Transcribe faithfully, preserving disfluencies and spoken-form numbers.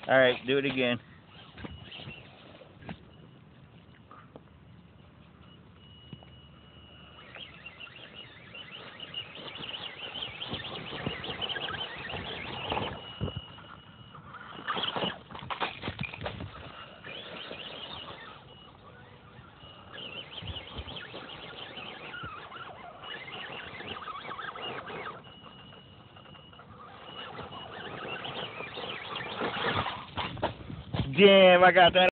Alright, do it again. Damn, I got that.